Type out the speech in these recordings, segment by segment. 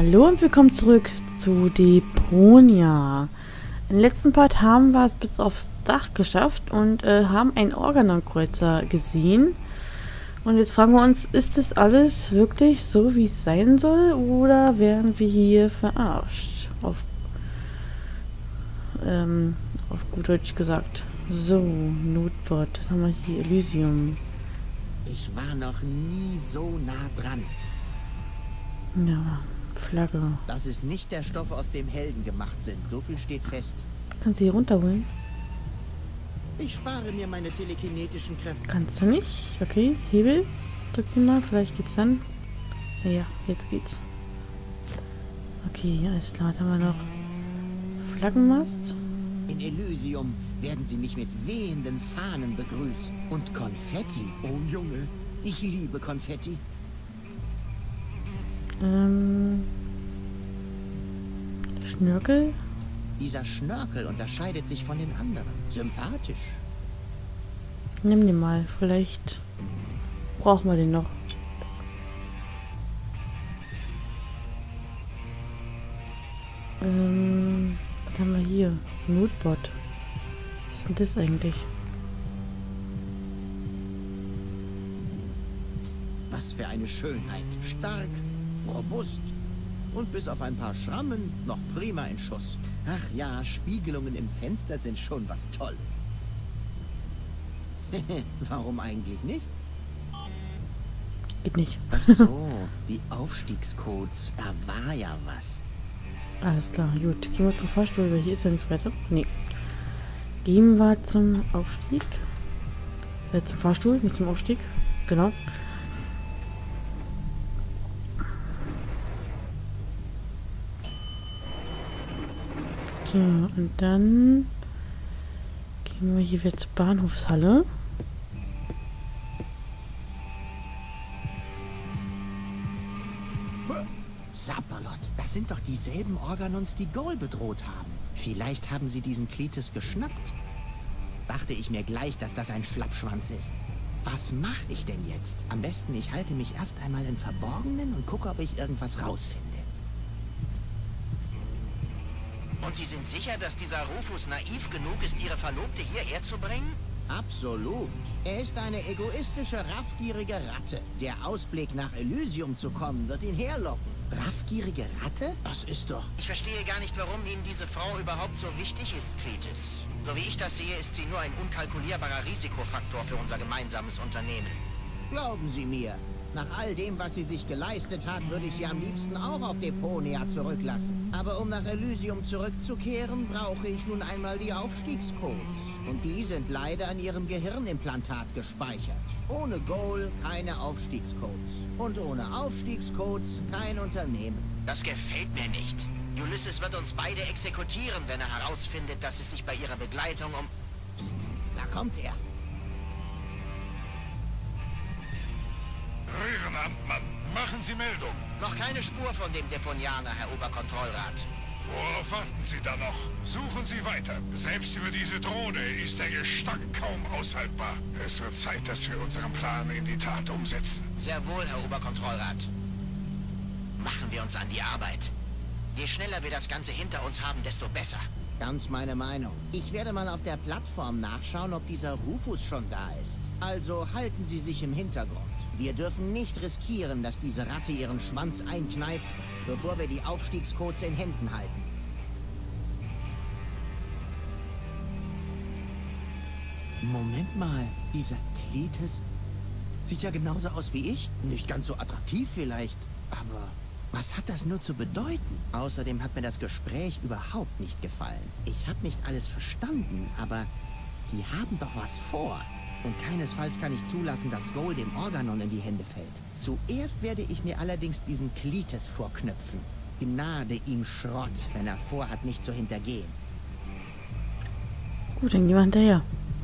Hallo und willkommen zurück zu Deponia. Im letzten Part haben wir es bis aufs Dach geschafft und haben einen Organon-Kreuzer gesehen. Und jetzt fragen wir uns, ist das alles wirklich so, wie es sein soll? Oder werden wir hier verarscht? Auf gut Deutsch gesagt. So, Notbot. Was haben wir hier? Elysium. Ich war noch nie so nah dran. Ja, Flagge. Das ist nicht der Stoff, aus dem Helden gemacht sind. So viel steht fest. Kannst du hier runterholen? Ich spare mir meine telekinetischen Kräfte. Kannst du nicht? Okay, Hebel. Drück ihn mal, vielleicht geht's dann. Ja, jetzt geht's. Okay, alles klar. Dann haben wir noch Flaggenmast. In Elysium werden sie mich mit wehenden Fahnen begrüßen. Und Konfetti. Oh Junge, ich liebe Konfetti. Schnörkel. Dieser Schnörkel unterscheidet sich von den anderen. Sympathisch. Nimm den mal. Vielleicht brauchen wir den noch. Was haben wir hier? Notbot. Was ist denn das eigentlich? Was für eine Schönheit. Stark, robust und bis auf ein paar Schrammen noch prima in Schuss. Ach ja, Spiegelungen im Fenster sind schon was Tolles. Warum eigentlich nicht? Geht nicht. Ach so, die Aufstiegscodes. Da war ja was. Alles klar, gut. Gehen wir zum Fahrstuhl, weil hier ist ja nichts weiter. Nee. Gehen wir zum Aufstieg. Zum Fahrstuhl, nicht zum Aufstieg. Genau. So, und dann gehen wir hier wieder zur Bahnhofshalle. Sapperlot, das sind doch dieselben Organons, die Goal bedroht haben. Vielleicht haben sie diesen Cletus geschnappt. Dachte ich mir gleich, dass das ein Schlappschwanz ist. Was mache ich denn jetzt? Am besten, ich halte mich erst einmal im Verborgenen und gucke, ob ich irgendwas rausfinde. Und Sie sind sicher, dass dieser Rufus naiv genug ist, Ihre Verlobte hierher zu bringen? Absolut. Er ist eine egoistische, raffgierige Ratte. Der Ausblick nach Elysium zu kommen, wird ihn herlocken. Raffgierige Ratte? Das ist doch... Ich verstehe gar nicht, warum Ihnen diese Frau überhaupt so wichtig ist, Cletus. So wie ich das sehe, ist sie nur ein unkalkulierbarer Risikofaktor für unser gemeinsames Unternehmen. Glauben Sie mir, nach all dem, was sie sich geleistet hat, würde ich sie am liebsten auch auf Deponia zurücklassen. Aber um nach Elysium zurückzukehren, brauche ich nun einmal die Aufstiegscodes. Und die sind leider an ihrem Gehirnimplantat gespeichert. Ohne Goal keine Aufstiegscodes. Und ohne Aufstiegscodes kein Unternehmen. Das gefällt mir nicht. Ulysses wird uns beide exekutieren, wenn er herausfindet, dass es sich bei ihrer Begleitung um... Psst, da kommt er. Röhrenamtmann, machen Sie Meldung. Noch keine Spur von dem Deponianer, Herr Oberkontrollrat. Worauf warten Sie da noch? Suchen Sie weiter. Selbst über diese Drohne ist der Gestank kaum aushaltbar. Es wird Zeit, dass wir unseren Plan in die Tat umsetzen. Sehr wohl, Herr Oberkontrollrat. Machen wir uns an die Arbeit. Je schneller wir das Ganze hinter uns haben, desto besser. Ganz meine Meinung. Ich werde mal auf der Plattform nachschauen, ob dieser Rufus schon da ist. Also halten Sie sich im Hintergrund. Wir dürfen nicht riskieren, dass diese Ratte ihren Schwanz einkneift, bevor wir die Aufstiegscodes in Händen halten. Moment mal, dieser Cletus sieht ja genauso aus wie ich. Nicht ganz so attraktiv vielleicht, aber was hat das nur zu bedeuten? Außerdem hat mir das Gespräch überhaupt nicht gefallen. Ich habe nicht alles verstanden, aber die haben doch was vor. Und keinesfalls kann ich zulassen, dass Goal dem Organon in die Hände fällt. Zuerst werde ich mir allerdings diesen Cletus vorknöpfen. Gnade ihm Schrott, wenn er vorhat, mich zu hintergehen. Gut, dann gehen wir hinterher.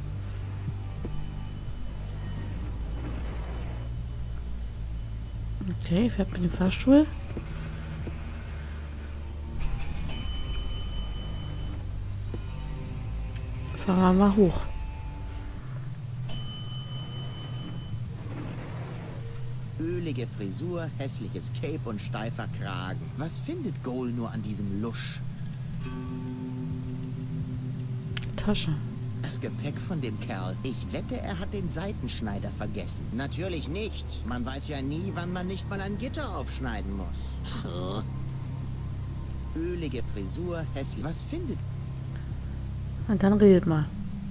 Okay, fährt mit dem Fahrstuhl. Fahren wir mal hoch. Ölige Frisur, hässliches Cape und steifer Kragen. Was findet Goal nur an diesem Lusch? Tasche. Das Gepäck von dem Kerl. Ich wette, er hat den Seitenschneider vergessen. Natürlich nicht. Man weiß ja nie, wann man nicht mal ein Gitter aufschneiden muss. So. Ölige Frisur, hässlich. Was findet... Und dann redet mal.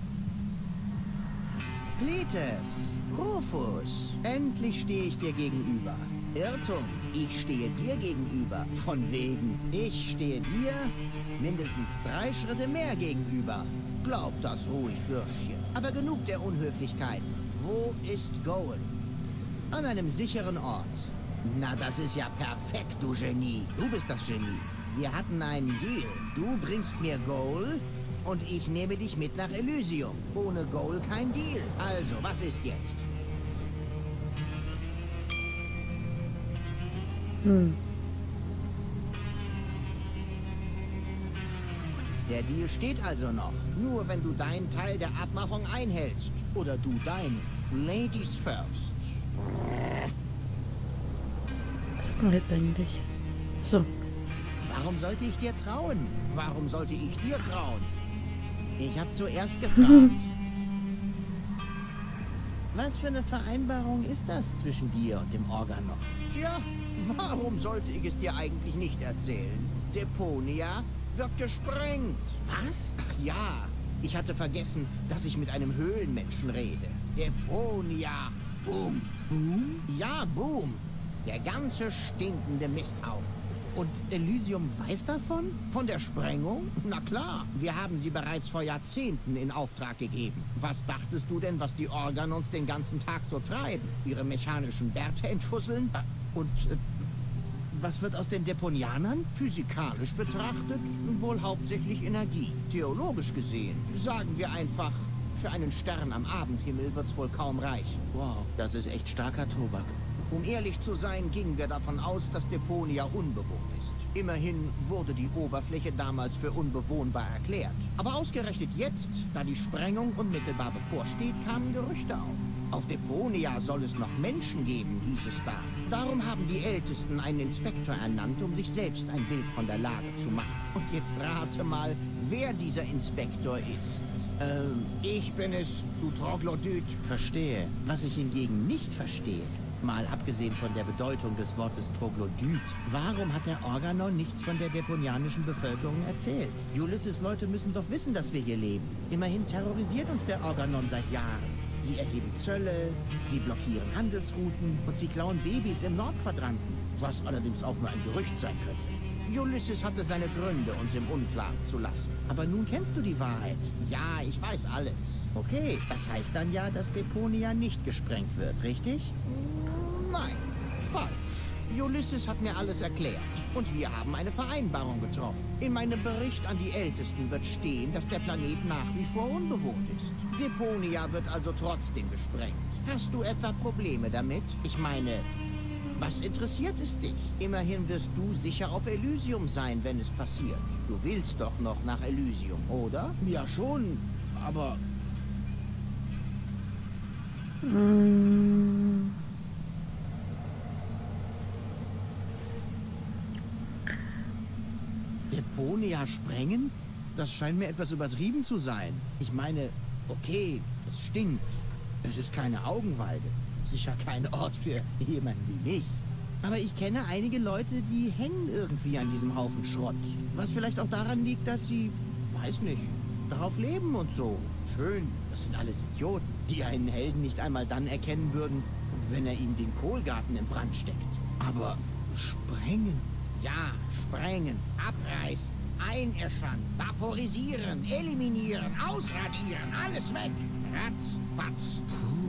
Cletus, Rufus, endlich stehe ich dir gegenüber. Irrtum, ich stehe dir gegenüber. Von wegen, ich stehe dir mindestens 3 Schritte mehr gegenüber. Glaub das ruhig, Bürschchen. Aber genug der Unhöflichkeiten. Wo ist Goal? An einem sicheren Ort. Na, das ist ja perfekt, du Genie. Du bist das Genie. Wir hatten einen Deal. Du bringst mir Goal und ich nehme dich mit nach Elysium. Ohne Goal kein Deal. Also, was ist jetzt? Der Deal steht also noch. Nur wenn du deinen Teil der Abmachung einhältst. Oder du deinen. Ladies first. Was sagt man jetzt eigentlich? So. Warum sollte ich dir trauen? Warum sollte ich dir trauen? Ich habe zuerst gefragt. Was für eine Vereinbarung ist das zwischen dir und dem Organon? Tja, warum sollte ich es dir eigentlich nicht erzählen? Deponia wird gesprengt. Was? Ach ja, ich hatte vergessen, dass ich mit einem Höhlenmenschen rede. Deponia. Boom. Boom? Ja, Boom. Der ganze stinkende Misthaufen. Und Elysium weiß davon? Von der Sprengung? Na klar, wir haben sie bereits vor Jahrzehnten in Auftrag gegeben. Was dachtest du denn, was die Organons den ganzen Tag so treiben? Ihre mechanischen Bärte entfusseln? Was wird aus den Deponianern? Physikalisch betrachtet wohl hauptsächlich Energie. Theologisch gesehen, sagen wir einfach, für einen Stern am Abendhimmel wird's wohl kaum reichen. Wow, das ist echt starker Tobak. Um ehrlich zu sein, gingen wir davon aus, dass Deponia unbewohnt ist. Immerhin wurde die Oberfläche damals für unbewohnbar erklärt. Aber ausgerechnet jetzt, da die Sprengung unmittelbar bevorsteht, kamen Gerüchte auf. Auf Deponia soll es noch Menschen geben, hieß es da. Darum haben die Ältesten einen Inspektor ernannt, um sich selbst ein Bild von der Lage zu machen. Und jetzt rate mal, wer dieser Inspektor ist. Ich bin es, du Troglodyt. Verstehe. Was ich hingegen nicht verstehe, mal abgesehen von der Bedeutung des Wortes Troglodyt, warum hat der Organon nichts von der deponianischen Bevölkerung erzählt? Ulysses Leute müssen doch wissen, dass wir hier leben. Immerhin terrorisiert uns der Organon seit Jahren. Sie erheben Zölle, sie blockieren Handelsrouten und sie klauen Babys im Nordquadranten, was allerdings auch nur ein Gerücht sein könnte. Ulysses hatte seine Gründe, uns im Unklaren zu lassen. Aber nun kennst du die Wahrheit. Ja, ich weiß alles. Okay, das heißt dann ja, dass Deponia nicht gesprengt wird, richtig? Nein, falsch. Ulysses hat mir alles erklärt. Und wir haben eine Vereinbarung getroffen. In meinem Bericht an die Ältesten wird stehen, dass der Planet nach wie vor unbewohnt ist. Deponia wird also trotzdem gesprengt. Hast du etwa Probleme damit? Ich meine, was interessiert es dich? Immerhin wirst du sicher auf Elysium sein, wenn es passiert. Du willst doch noch nach Elysium, oder? Ja schon, aber... Deponia sprengen? Das scheint mir etwas übertrieben zu sein. Ich meine, okay, es stinkt. Es ist keine Augenweide. Sicher kein Ort für jemanden wie mich. Aber ich kenne einige Leute, die hängen irgendwie an diesem Haufen Schrott. Was vielleicht auch daran liegt, dass sie, weiß nicht, darauf leben und so. Schön, das sind alles Idioten, die einen Helden nicht einmal dann erkennen würden, wenn er ihnen den Kohlgarten in Brand steckt. Aber sprengen? Ja, sprengen, abreißen, einäschern, vaporisieren, eliminieren, ausradieren, alles weg. Ratz, fatz.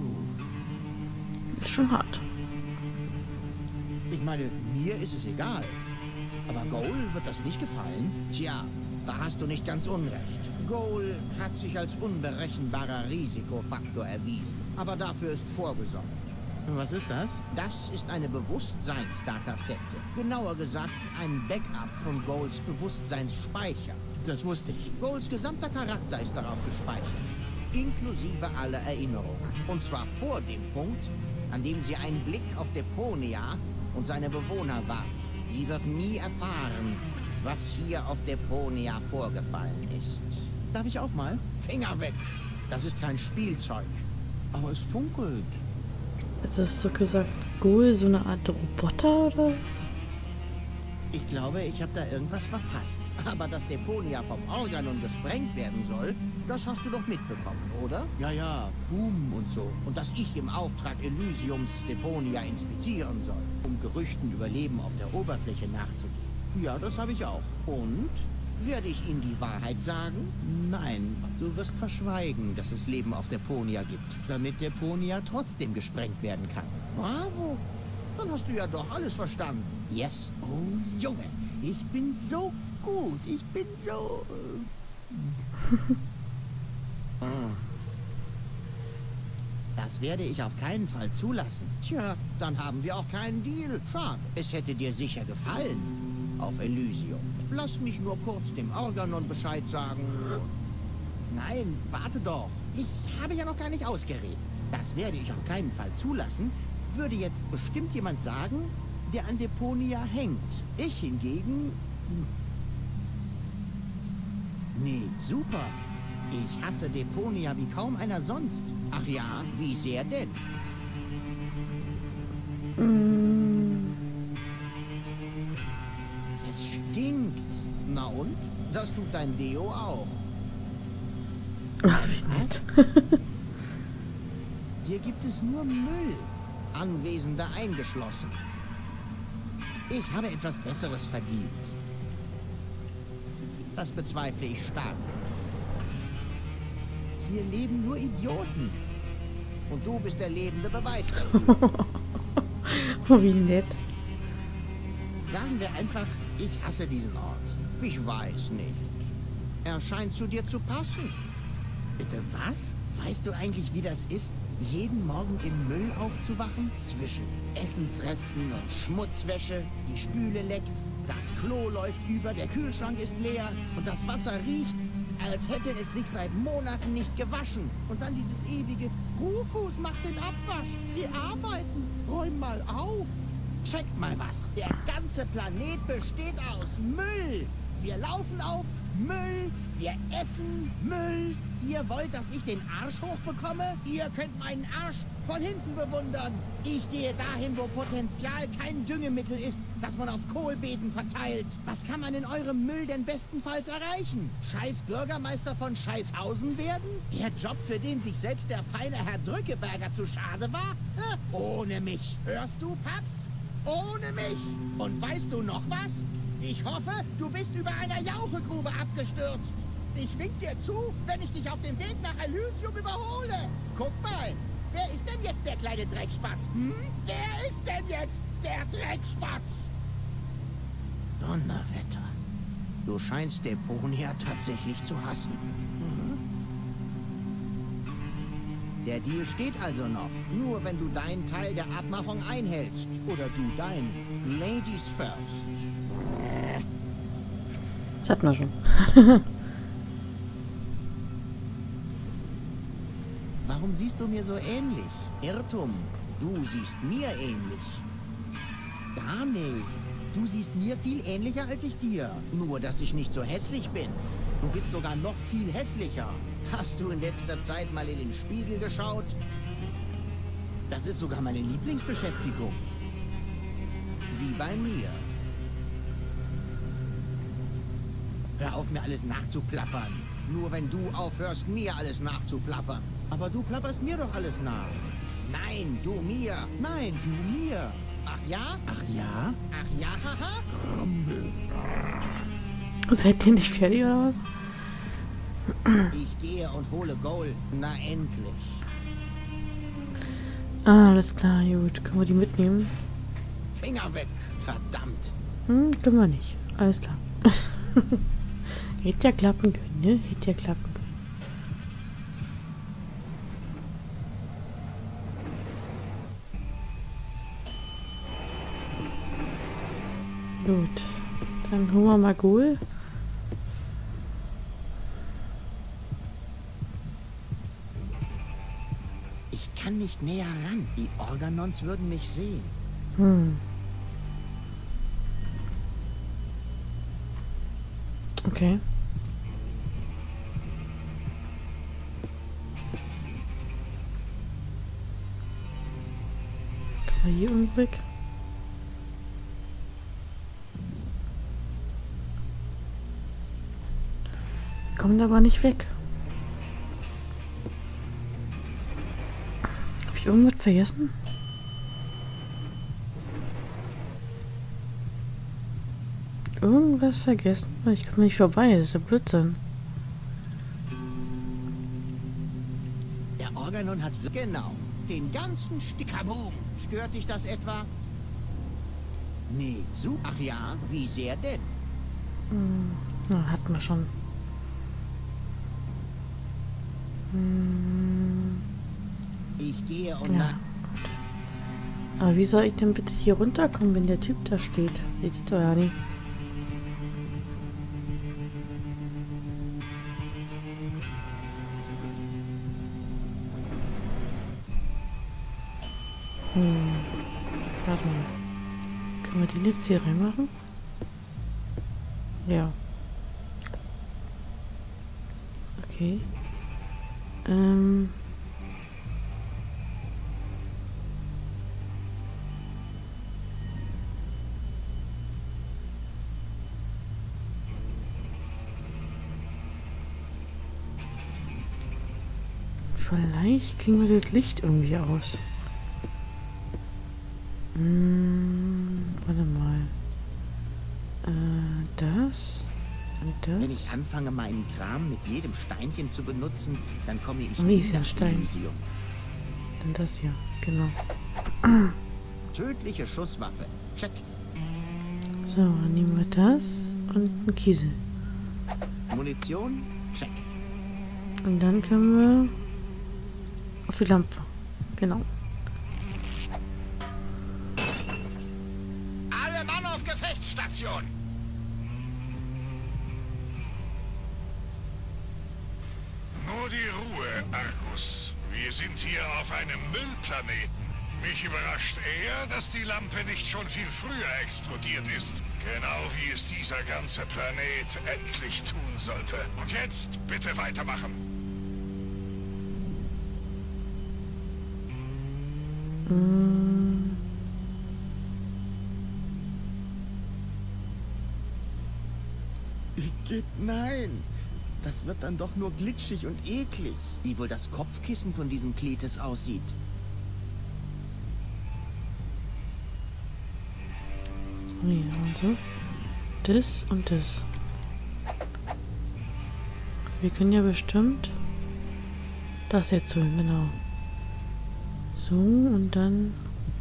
Ist schon hart. Ich meine, mir ist es egal. Aber Goal wird das nicht gefallen? Tja, da hast du nicht ganz unrecht. Goal hat sich als unberechenbarer Risikofaktor erwiesen. Aber dafür ist vorgesorgt. Was ist das? Das ist eine Bewusstseinsdatasette. Genauer gesagt, ein Backup von Goals Bewusstseinsspeicher. Das wusste ich. Goals gesamter Charakter ist darauf gespeichert. Inklusive aller Erinnerungen. Und zwar vor dem Punkt, an dem sie einen Blick auf Deponia und seine Bewohner warf. Sie wird nie erfahren, was hier auf Deponia vorgefallen ist. Darf ich auch mal? Finger weg! Das ist kein Spielzeug. Aber es funkelt. Ist es so gesagt Ghoul, so eine Art Roboter oder was? Ich glaube, ich habe da irgendwas verpasst. Aber dass Deponia vom Organon gesprengt werden soll, das hast du doch mitbekommen, oder? Ja, ja, Boom und so. Und dass ich im Auftrag Elysiums Deponia inspizieren soll, um Gerüchten über Leben auf der Oberfläche nachzugehen. Ja, das habe ich auch. Und? Werde ich Ihnen die Wahrheit sagen? Nein, du wirst verschweigen, dass es Leben auf Deponia gibt, damit Deponia trotzdem gesprengt werden kann. Bravo! Dann hast du ja doch alles verstanden. Yes. Oh, Junge, ich bin so gut. Ich bin so... Das werde ich auf keinen Fall zulassen. Tja, dann haben wir auch keinen Deal. Schade. Es hätte dir sicher gefallen. Auf Elysium. Lass mich nur kurz dem Organon Bescheid sagen. Nein, warte doch. Ich habe ja noch gar nicht ausgeredet. Das werde ich auf keinen Fall zulassen. Würde jetzt bestimmt jemand sagen, der an Deponia hängt. Ich hingegen... Nee, super. Ich hasse Deponia wie kaum einer sonst. Ach ja, wie sehr denn? Es stinkt. Na und? Das tut dein Deo auch. Ach, wie nett. Hier gibt es nur Müll. Anwesende eingeschlossen. Ich habe etwas Besseres verdient. Das bezweifle ich stark. Hier leben nur Idioten. Und du bist der lebende Beweis dafür. Oh, wie nett. Sagen wir einfach, ich hasse diesen Ort. Ich weiß nicht. Er scheint zu dir zu passen. Bitte was? Weißt du eigentlich, wie das ist, jeden Morgen im Müll aufzuwachen? Zwischen Essensresten und Schmutzwäsche, die Spüle leckt, das Klo läuft über, der Kühlschrank ist leer und das Wasser riecht, als hätte es sich seit Monaten nicht gewaschen. Und dann dieses ewige Rufus macht den Abwasch. Wir arbeiten. Räum mal auf. Checkt mal was. Der ganze Planet besteht aus Müll. Wir laufen auf Müll. Wir essen Müll. Ihr wollt, dass ich den Arsch hochbekomme? Ihr könnt meinen Arsch von hinten bewundern. Ich gehe dahin, wo Potenzial kein Düngemittel ist, das man auf Kohlbeeten verteilt. Was kann man in eurem Müll denn bestenfalls erreichen? Scheiß Bürgermeister von Scheißhausen werden? Der Job, für den sich selbst der feine Herr Drückeberger zu schade war? Ohne mich. Hörst du, Paps? Ohne mich. Und weißt du noch was? Ich hoffe, du bist über einer Jauchegrube abgestürzt. Ich wink dir zu, wenn ich dich auf dem Weg nach Elysium überhole. Guck mal, wer ist denn jetzt der kleine Dreckspatz? Wer ist denn jetzt der Dreckspatz? Donnerwetter. Du scheinst Deponia tatsächlich zu hassen. Der Deal steht also noch. Nur wenn du deinen Teil der Abmachung einhältst. Oder du dein. Ladies first. Das hatten wir schon. Warum siehst du mir so ähnlich? Irrtum. Du siehst mir ähnlich. Gar nicht. Du siehst mir viel ähnlicher als ich dir. Nur, dass ich nicht so hässlich bin. Du bist sogar noch viel hässlicher. Hast du in letzter Zeit mal in den Spiegel geschaut? Das ist sogar meine Lieblingsbeschäftigung. Wie bei mir. Hör auf, mir alles nachzuplappern. Nur wenn du aufhörst, mir alles nachzuplappern. Aber du plapperst mir doch alles nach. Nein, du mir. Nein, du mir. Ach ja? Ach ja? Ach ja, haha? Rumbel. Seid ihr nicht fertig oder was? Ich gehe und hole Gold. Na endlich. Ah, alles klar, gut. Können wir die mitnehmen? Finger weg. Verdammt. Können wir nicht. Alles klar. Hätte ja klappen können, ne? Hätte ja klappen können. Gut. Dann holen wir mal Ghoul. Ich kann nicht näher ran. Die Organons würden mich sehen. Hm. Okay. Kann man hier irgendwo weg? Wir kommen aber nicht weg. Habe ich irgendwas vergessen? Irgendwas vergessen? Ich komme nicht vorbei, das ist ja Blödsinn. Der Organon hat... Genau. Den ganzen Kaboom. Stört dich das etwa? Nee, so. Ach ja, wie sehr denn? Ja, hatten wir schon. Ich gehe und Ja. Aber wie soll ich denn bitte hier runterkommen, wenn der Typ da steht? Der sieht doch ja nicht. Warte mal. Können wir den jetzt hier reinmachen? Ja. Okay. Vielleicht kriegen wir das Licht irgendwie aus. Warte mal. Das und das. wenn ich anfange, meinen Kram mit jedem Steinchen zu benutzen, dann komme ich Wie ist nie ja ein nach Stein? Elysium. Dann das hier. Genau. Tödliche Schusswaffe. Check. So, dann nehmen wir das und einen Kiesel. Munition. Check. Und dann können wir auf die Lampe. Genau. Alle Mann auf Gefechtsstation! Nur die Ruhe, Argus. Wir sind hier auf einem Müllplaneten. Mich überrascht eher, dass die Lampe nicht schon viel früher explodiert ist. Genau wie es dieser ganze Planet endlich tun sollte. Und jetzt bitte weitermachen. Nein. Das wird dann doch nur glitschig und eklig. Wie wohl das Kopfkissen von diesem Kletes aussieht. Nee, also das und das. Wir können ja bestimmt das jetzt holen, genau. So und dann.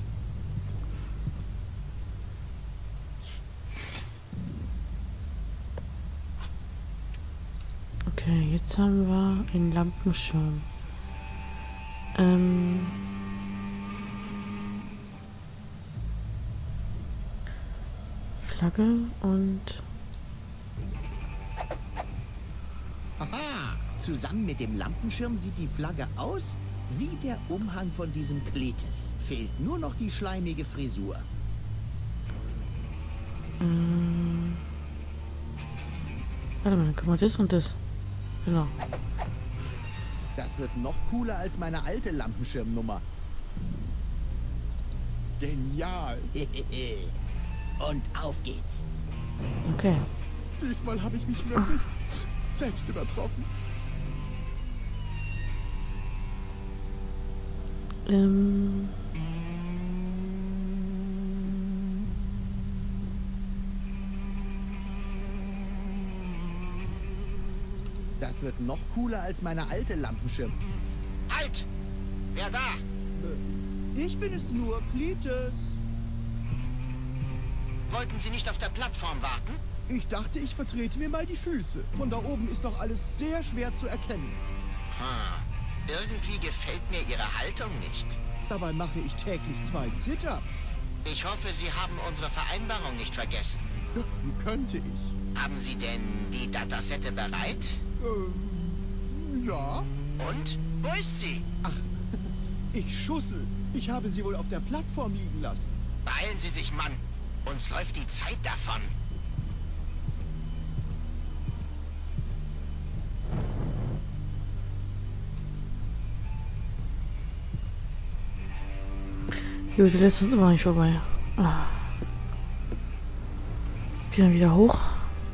Okay, jetzt haben wir einen Lampenschirm. Flagge und Aha. Zusammen mit dem Lampenschirm sieht die Flagge aus wie der Umhang von diesem Kletes. Fehlt nur noch die schleimige Frisur. warte mal, dann können wir das und das. Genau. Das wird noch cooler als meine alte Lampenschirmnummer. Genial. Und auf geht's. Okay. Diesmal habe ich mich wirklich selbst übertroffen. Das wird noch cooler als meine alte Lampenschirm. Halt! Wer da? Ich bin es nur, Kletes. Wollten Sie nicht auf der Plattform warten? Ich dachte, ich vertrete mir mal die Füße. Von da oben ist doch alles sehr schwer zu erkennen. Irgendwie gefällt mir Ihre Haltung nicht. Dabei mache ich täglich 2 Sit-Ups. Ich hoffe, Sie haben unsere Vereinbarung nicht vergessen. Ja, wie könnte ich? Haben Sie denn die Datasette bereit? Ja. Und? Wo ist sie? Ich schussel. Ich habe sie wohl auf der Plattform liegen lassen. Beeilen Sie sich, Mann. Uns läuft die Zeit davon. Jo, die lässt uns immer nicht vorbei. Ah. Gehen wir wieder hoch.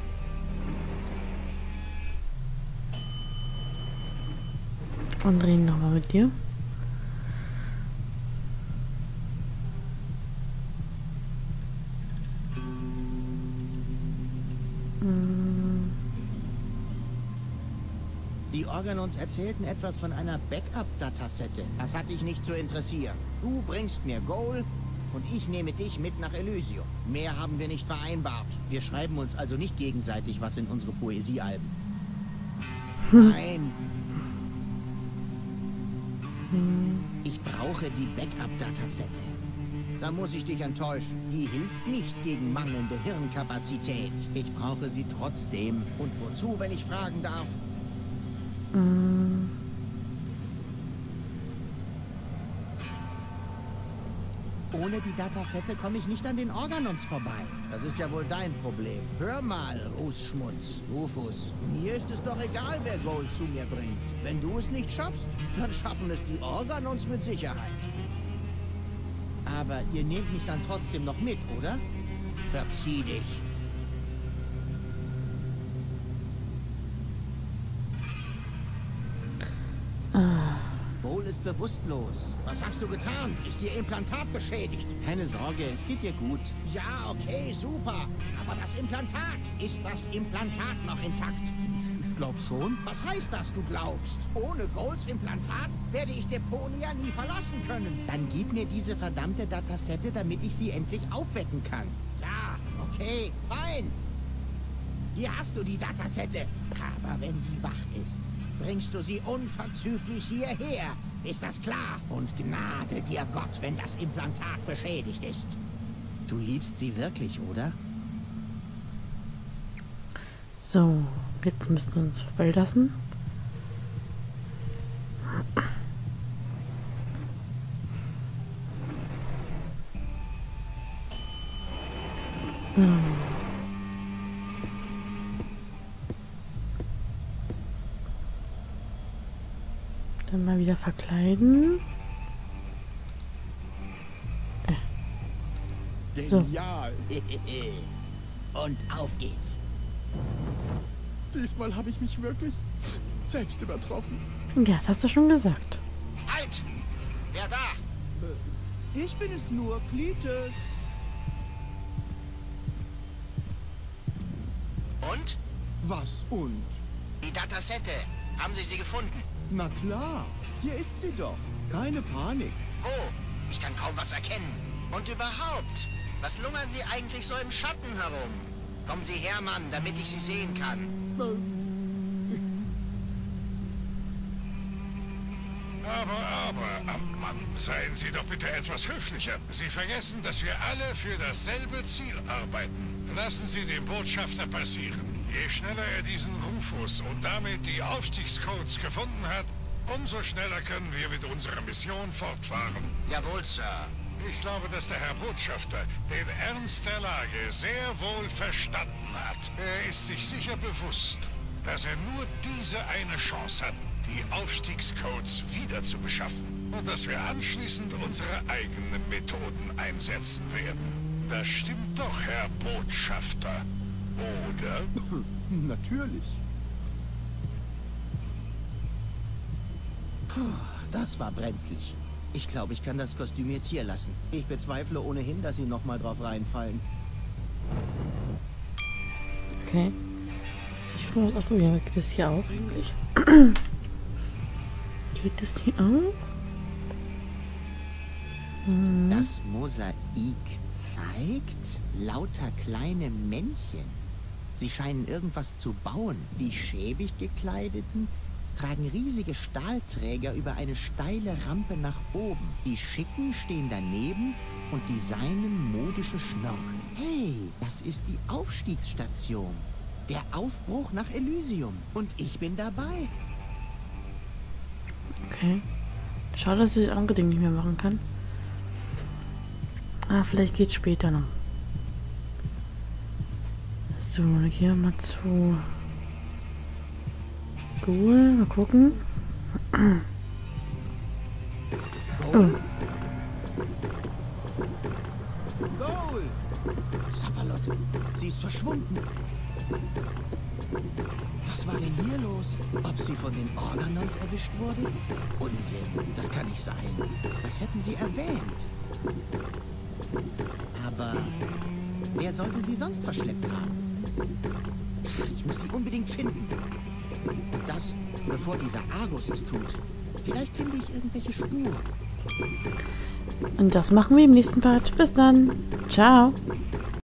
Und reden nochmal mit dir. Die Organons erzählten etwas von einer Backup-Datasette. Das hat dich nicht zu interessieren. Du bringst mir Goal und ich nehme dich mit nach Elysium. Mehr haben wir nicht vereinbart. Wir schreiben uns also nicht gegenseitig was in unsere Poesiealben. Nein. Ich brauche die Backup-Datasette. Da muss ich dich enttäuschen. Die hilft nicht gegen mangelnde Hirnkapazität. Ich brauche sie trotzdem. Und wozu, wenn ich fragen darf? Ohne die Datasette komme ich nicht an den Organons vorbei. Das ist ja wohl dein Problem. Hör mal, Rußschmutz, Rufus. Mir ist es doch egal, wer Gold zu mir bringt. Wenn du es nicht schaffst, dann schaffen es die Organons mit Sicherheit. Aber ihr nehmt mich dann trotzdem noch mit, oder? Verzieh dich. Goal ist bewusstlos. Was hast du getan? Ist ihr Implantat beschädigt? Keine Sorge, es geht ihr gut. Ja, okay, super. Aber das Implantat, ist das Implantat noch intakt? Ich glaube schon. Was heißt das, du glaubst? Ohne Goals Implantat werde ich Deponia nie verlassen können. Dann gib mir diese verdammte Datasette, damit ich sie endlich aufwecken kann. Ja, okay, fein. Hier hast du die Datasette. Aber wenn sie wach ist, bringst du sie unverzüglich hierher. Ist das klar? Und gnade dir Gott, wenn das Implantat beschädigt ist. Du liebst sie wirklich, oder? So, jetzt müsst ihr uns vorbeilassen. So. Dann mal wieder verkleiden. Genial. Und auf geht's. Diesmal habe ich mich wirklich selbst übertroffen. Ja, das hast du schon gesagt. Halt! Wer da? Ich bin es nur, Cletus. Und? Was und? Die Datasette. Haben Sie sie gefunden? Na klar, hier ist sie doch. Keine Panik. Wo? Ich kann kaum was erkennen. Und überhaupt, was lungern Sie eigentlich so im Schatten herum? Kommen Sie her, Mann, damit ich Sie sehen kann. Aber, Amtmann, seien Sie doch bitte etwas höflicher. Sie vergessen, dass wir alle für dasselbe Ziel arbeiten. Lassen Sie den Botschafter passieren. Je schneller er diesen Rufus und damit die Aufstiegscodes gefunden hat, umso schneller können wir mit unserer Mission fortfahren. Jawohl, Sir. Ich glaube, dass der Herr Botschafter den Ernst der Lage sehr wohl verstanden hat. Er ist sich sicher bewusst, dass er nur diese eine Chance hat, die Aufstiegscodes wieder zu beschaffen. Und dass wir anschließend unsere eigenen Methoden einsetzen werden. Das stimmt doch, Herr Botschafter. Oder? Natürlich. Das war brenzlig. Ich glaube, ich kann das Kostüm jetzt hier lassen. Ich bezweifle ohnehin, dass Sie nochmal drauf reinfallen. Okay. So, ich will mal was ausprobieren. Geht das hier auch eigentlich? Geht das hier auch? Das Mosaik zeigt lauter kleine Männchen. Sie scheinen irgendwas zu bauen. Die schäbig gekleideten tragen riesige Stahlträger über eine steile Rampe nach oben. Die Schicken stehen daneben und designen modische Schnorren. Hey, das ist die Aufstiegsstation. Der Aufbruch nach Elysium. Und ich bin dabei. Okay. Schade, dass ich das andere Ding nicht mehr machen kann. Ah, vielleicht geht's später noch. So, dann gehen wir mal zu Google. Mal gucken. Oh. Goal! Sapperlot, sie ist verschwunden. Was war denn hier los? Ob sie von den Organons erwischt wurde? Unsinn, das kann nicht sein. Das hätten sie erwähnt. Aber wer sollte sie sonst verschleppt haben? Ach, ich muss sie unbedingt finden. Das, bevor dieser Argus es tut. Vielleicht finde ich irgendwelche Spuren. Und das machen wir im nächsten Part. Bis dann. Ciao.